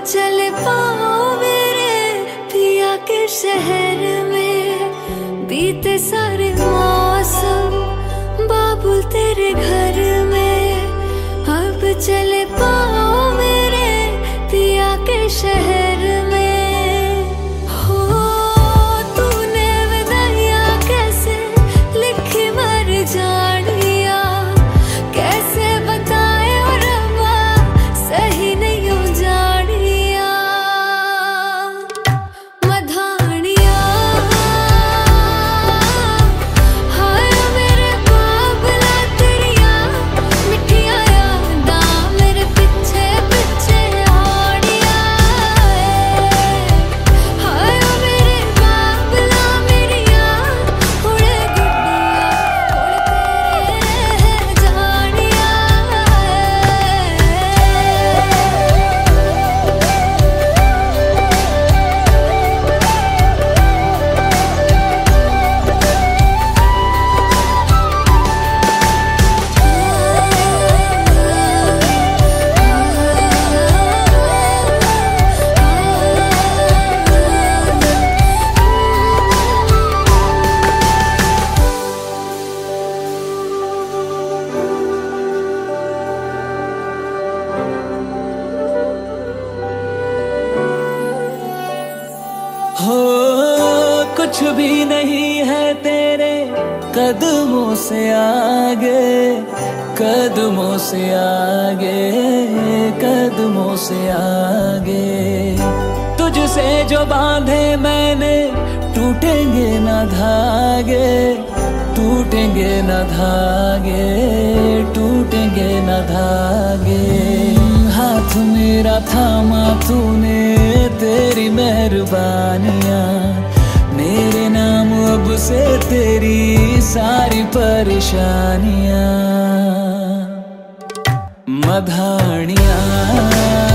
चले पाओ मेरे पिया के शहर में, बीते सारे मौसम बाबुल तेरे घर में। अब चले पाओ मेरे पिया के शहर में। हो तूने विदाइयां कैसे लिखी मर जानिया, कैसे बताए और रब्बा सही नहीं हो जानिया। मधानिया हाय मेरे बाबला तेरिया मिठिया यादा मेरे पीछे पीछे आड़िया। हाय मेरे बाबला मेरिया उड़े गुड्डिया उड़ तेरे जानिया। हो कुछ भी नहीं है तेरे कदमों से आगे, कदमों से आगे, कदमों से आगे। तुझसे जो बांधे मैंने टूटेंगे न धागे, टूटेंगे न धागे, टूटेंगे न धागे। हाथ मेरा थामा तूने तेरी मेहरबानियां, मेरे नाम अब से तेरी सारी परेशानियां। मधानियां